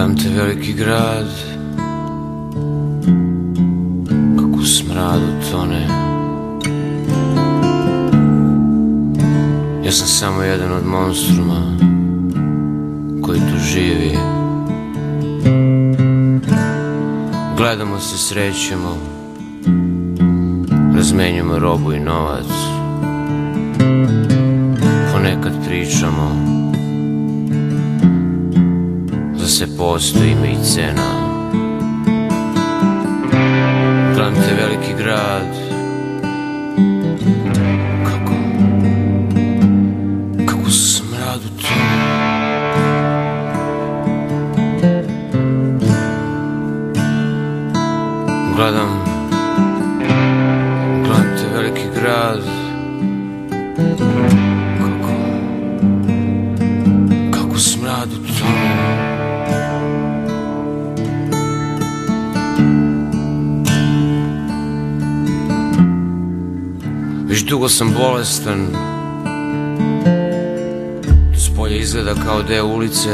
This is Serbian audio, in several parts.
Gledam te veliki grad, kako u smradu tone. Ja sam samo jedan od monstruma koji tu živi. Gledamo se, srećemo, razmenjujemo robu i novac. Ponekad pričamo, za sve postoji ime i cena. Gledam te veliki grad, kako u smradu tone. Gledam te veliki grad, kako u smradu tone. Već dugo sam bolestan, tu spolje izgleda kao deo ulice,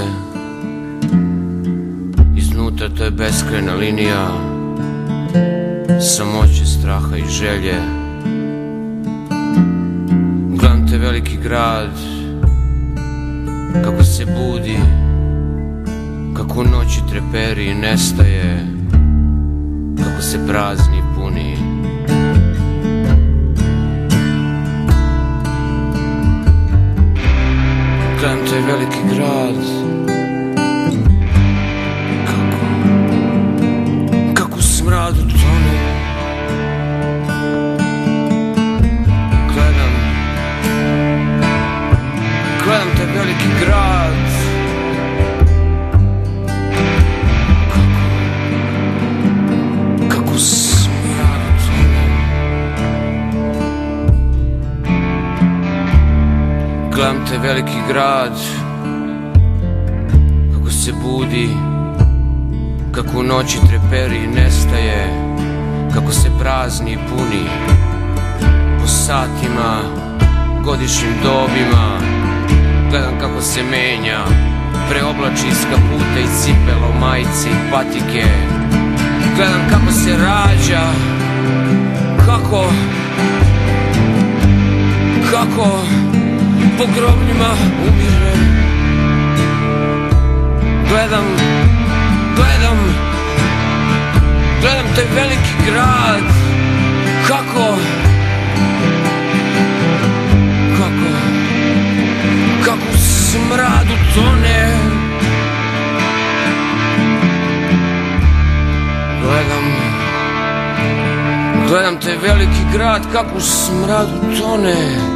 iznutra to je beskrajna linija samoće, straha i želje. Gledam te veliki grad, kako se budi, kako u noći treperi i nestaje, kako se prazni i puni. Gledam te veliki grad, kako u smradu tone. Gledam te veliki grad, kako u smradu tone. Gledam te veliki grad, kako se budi, kako u noći treperi i nestaje, kako se prazni i puni. Po satima, godišnjim dobima, gledam kako se menja, preoblači iz kaputa i cipela u majici i patike. Gledam kako se rađa, kako po grobljima umire. Gledam taj veliki grad, kako u smradu tone. Gledam taj veliki grad, kako u smradu tone.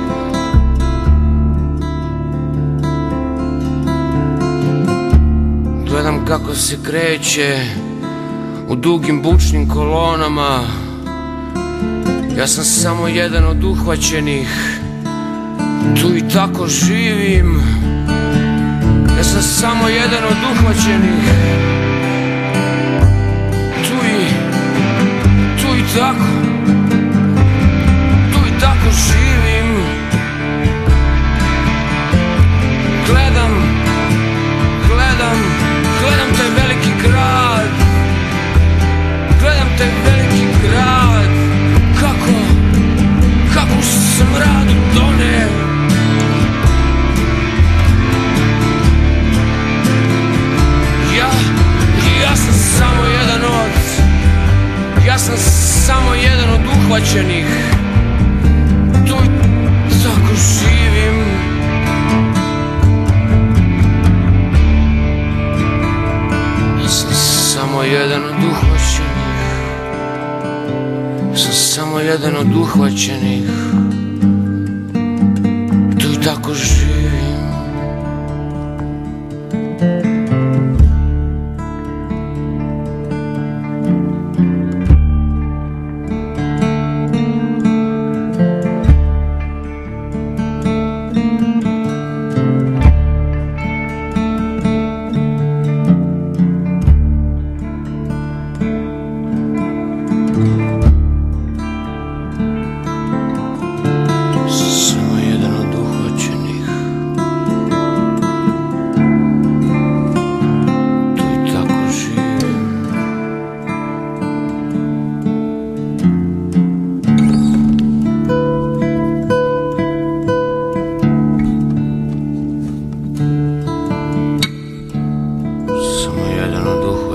Gledam kako se kreće u dugim bučnim kolonama. Ja sam samo jedan od uhvaćenih, tu i tako živim. Ja sam samo jedan od uhvaćenih, tu i tako živim. Gledam taj veliki grad, kako u smradu tone. Ja sam samo jedan od uhvaćenih, tu i tako živim. Ja sam samo jedan od uhvaćenih, tu i tako živim.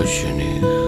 rođenih.